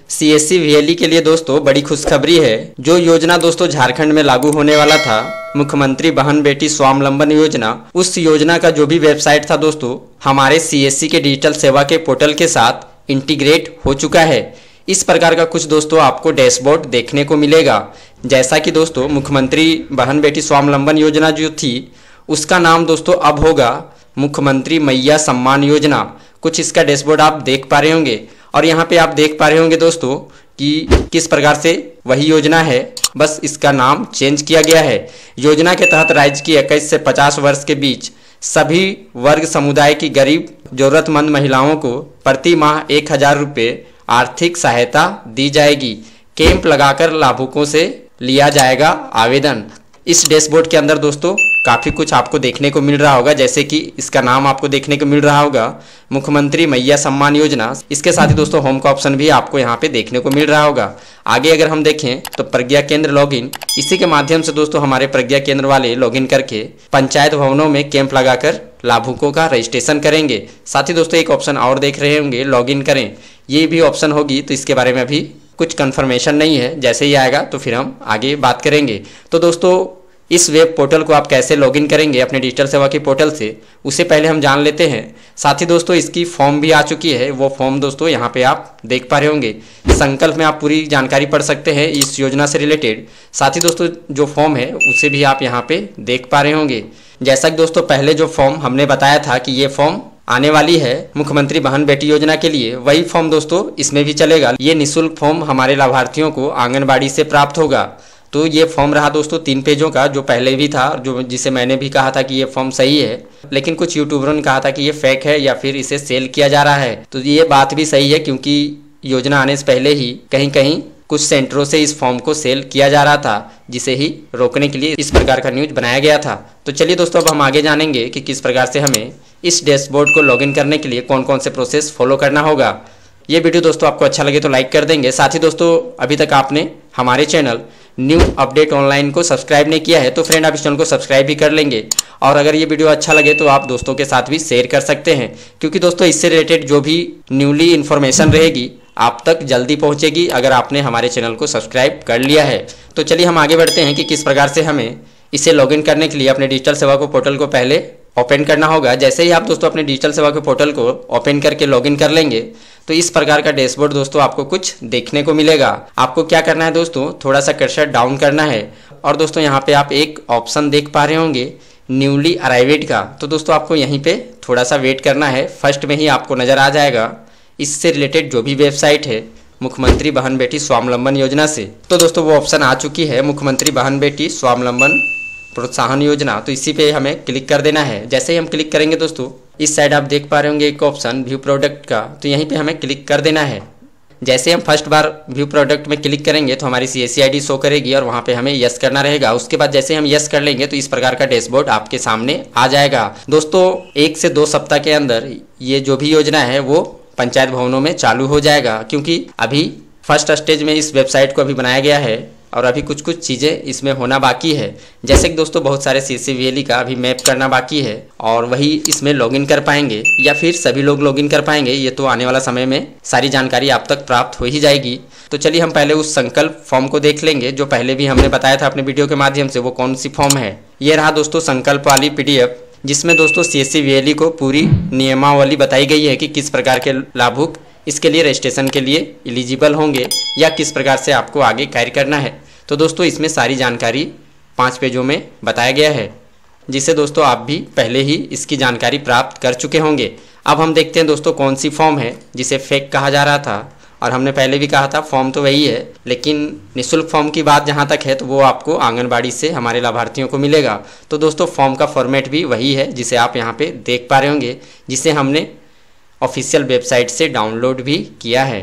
CSC VLE के लिए दोस्तों बड़ी खुशखबरी है। जो योजना दोस्तों झारखंड में लागू होने वाला था, मुख्यमंत्री बहन बेटी स्वावलंबन योजना, उस योजना का जो भी वेबसाइट था दोस्तों हमारे सीएससी के डिजिटल सेवा के पोर्टल के साथ इंटीग्रेट हो चुका है। इस प्रकार का कुछ दोस्तों आपको डैशबोर्ड देखने को मिलेगा। जैसा कि दोस्तों मुख्यमंत्री बहन बेटी स्वावलंबन योजना जो थी उसका नाम दोस्तों अब होगा मुख्यमंत्री मैया सम्मान योजना। कुछ इसका डैशबोर्ड आप देख पा रहे होंगे और यहाँ पे आप देख पा रहे होंगे दोस्तों कि किस प्रकार से वही योजना है, बस इसका नाम चेंज किया गया है। योजना के तहत राज्य की 21 से 50 वर्ष के बीच सभी वर्ग समुदाय की गरीब जरूरतमंद महिलाओं को प्रति माह 1000 रुपये आर्थिक सहायता दी जाएगी। कैंप लगाकर लाभुकों से लिया जाएगा आवेदन। इस डैशबोर्ड के अंदर दोस्तों काफ़ी कुछ आपको देखने को मिल रहा होगा, जैसे कि इसका नाम आपको देखने को मिल रहा होगा मुख्यमंत्री मैया सम्मान योजना। इसके साथ ही दोस्तों होम का ऑप्शन भी आपको यहाँ पे देखने को मिल रहा होगा। आगे अगर हम देखें तो प्रज्ञा केंद्र लॉगिन, इसी के माध्यम से दोस्तों हमारे प्रज्ञा केंद्र वाले लॉगिन करके पंचायत भवनों में कैंप लगाकर लाभुकों का रजिस्ट्रेशन करेंगे। साथ ही दोस्तों एक ऑप्शन और देख रहे होंगे लॉगिन करें, ये भी ऑप्शन होगी, तो इसके बारे में अभी कुछ कंफर्मेशन नहीं है। जैसे ही आएगा तो फिर हम आगे बात करेंगे। तो दोस्तों इस वेब पोर्टल को आप कैसे लॉगिन करेंगे अपने डिजिटल सेवा के पोर्टल से, उससे पहले हम जान लेते हैं। साथ ही दोस्तों इसकी फॉर्म भी आ चुकी है, वो फॉर्म दोस्तों यहाँ पे आप देख पा रहे होंगे। संकल्प में आप पूरी जानकारी पढ़ सकते हैं इस योजना से रिलेटेड। साथ ही दोस्तों जो फॉर्म है उसे भी आप यहाँ पे देख पा रहे होंगे। जैसा कि दोस्तों पहले जो फॉर्म हमने बताया था कि ये फॉर्म आने वाली है मुख्यमंत्री बहन बेटी योजना के लिए, वही फॉर्म दोस्तों इसमें भी चलेगा। ये निःशुल्क फॉर्म हमारे लाभार्थियों को आंगनबाड़ी से प्राप्त होगा। तो ये फॉर्म रहा दोस्तों 3 पेजों का, जो पहले भी था, जो जिसे मैंने भी कहा था कि ये फॉर्म सही है, लेकिन कुछ यूट्यूबरों ने कहा था कि ये फेक है या फिर इसे सेल किया जा रहा है। तो ये बात भी सही है, क्योंकि योजना आने से पहले ही कहीं कहीं कुछ सेंटरों से इस फॉर्म को सेल किया जा रहा था, जिसे ही रोकने के लिए इस प्रकार का न्यूज बनाया गया था। तो चलिए दोस्तों अब हम आगे जानेंगे कि किस प्रकार से हमें इस डैशबोर्ड को लॉगिन करने के लिए कौन कौन से प्रोसेस फॉलो करना होगा। ये वीडियो दोस्तों आपको अच्छा लगे तो लाइक कर देंगे। साथ ही दोस्तों अभी तक आपने हमारे चैनल न्यू अपडेट ऑनलाइन को सब्सक्राइब नहीं किया है तो फ्रेंड आप इस चैनल को सब्सक्राइब भी कर लेंगे। और अगर ये वीडियो अच्छा लगे तो आप दोस्तों के साथ भी शेयर कर सकते हैं, क्योंकि दोस्तों इससे रिलेटेड जो भी न्यूली इन्फॉर्मेशन रहेगी आप तक जल्दी पहुंचेगी अगर आपने हमारे चैनल को सब्सक्राइब कर लिया है। तो चलिए हम आगे बढ़ते हैं कि किस प्रकार से हमें इसे लॉगिन करने के लिए अपने डिजिटल सेवा को पोर्टल को पहले ओपन करना होगा। जैसे ही आप दोस्तों अपने डिजिटल सेवा के पोर्टल को ओपन करके लॉगिन कर लेंगे तो इस प्रकार का डैशबोर्ड दोस्तों आपको कुछ देखने को मिलेगा। आपको क्या करना है दोस्तों, थोड़ा सा कर्सर डाउन करना है और दोस्तों यहाँ पे आप एक ऑप्शन देख पा रहे होंगे न्यूली अराइवेड का। तो दोस्तों आपको यहीं पे थोड़ा सा वेट करना है, फर्स्ट में ही आपको नज़र आ जाएगा इससे रिलेटेड जो भी वेबसाइट है मुख्यमंत्री बहन बेटी स्वावलंबन योजना से। तो दोस्तों वो ऑप्शन आ चुकी है मुख्यमंत्री बहन बेटी स्वावलंबन प्रोत्साहन योजना। तो इसी पे हमें क्लिक कर देना है। जैसे ही हम क्लिक करेंगे दोस्तों इस साइड आप देख पा रहे होंगे एक ऑप्शन व्यू प्रोडक्ट का, तो यहीं पे हमें क्लिक कर देना है। जैसे हम फर्स्ट बार व्यू प्रोडक्ट में क्लिक करेंगे तो हमारी CSC ID शो करेगी और वहाँ पे हमें यस करना रहेगा। उसके बाद जैसे हम यस कर लेंगे तो इस प्रकार का डैशबोर्ड आपके सामने आ जाएगा। दोस्तों 1 से 2 सप्ताह के अंदर ये जो भी योजना है वो पंचायत भवनों में चालू हो जाएगा, क्योंकि अभी फर्स्ट स्टेज में इस वेबसाइट को अभी बनाया गया है और अभी कुछ कुछ चीज़ें इसमें होना बाकी है। जैसे कि दोस्तों बहुत सारे CSC VLE का अभी मैप करना बाकी है और वही इसमें लॉगिन कर पाएंगे या फिर सभी लोग लॉगिन कर पाएंगे, ये तो आने वाला समय में सारी जानकारी आप तक प्राप्त हो ही जाएगी। तो चलिए हम पहले उस संकल्प फॉर्म को देख लेंगे जो पहले भी हमने बताया था अपने वीडियो के माध्यम से। वो कौन सी फॉर्म है, ये रहा दोस्तों संकल्प वाली PDF, जिसमें दोस्तों CSC VLE को पूरी नियमावली बताई गई है कि किस प्रकार के लाभुक इसके लिए रजिस्ट्रेशन के लिए एलिजिबल होंगे या किस प्रकार से आपको आगे कार्य करना है। तो दोस्तों इसमें सारी जानकारी 5 पेजों में बताया गया है, जिसे दोस्तों आप भी पहले ही इसकी जानकारी प्राप्त कर चुके होंगे। अब हम देखते हैं दोस्तों कौन सी फॉर्म है जिसे फेक कहा जा रहा था, और हमने पहले भी कहा था फॉर्म तो वही है, लेकिन निःशुल्क फॉर्म की बात जहाँ तक है तो वो आपको आंगनबाड़ी से हमारे लाभार्थियों को मिलेगा। तो दोस्तों फॉर्म का फॉर्मेट भी वही है जिसे आप यहाँ पे देख पा रहे होंगे, जिसे हमने ऑफिशियल वेबसाइट से डाउनलोड भी किया है।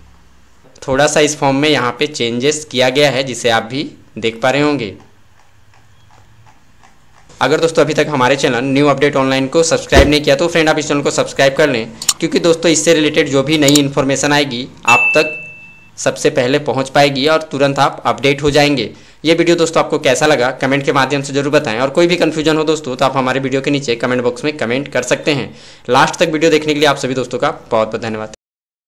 थोड़ा सा इस फॉर्म में यहाँ पे चेंजेस किया गया है जिसे आप भी देख पा रहे होंगे। अगर दोस्तों अभी तक हमारे चैनल न्यू अपडेट ऑनलाइन को सब्सक्राइब नहीं किया तो फ्रेंड आप इस चैनल को सब्सक्राइब कर लें, क्योंकि दोस्तों इससे रिलेटेड जो भी नई इन्फॉर्मेशन आएगी आप तक सबसे पहले पहुंच पाएगी और तुरंत आप अपडेट हो जाएंगे। ये वीडियो दोस्तों आपको कैसा लगा कमेंट के माध्यम से जरूर बताएं, और कोई भी कन्फ्यूजन हो दोस्तों तो आप हमारे वीडियो के नीचे कमेंट बॉक्स में कमेंट कर सकते हैं। लास्ट तक वीडियो देखने के लिए आप सभी दोस्तों का बहुत बहुत धन्यवाद।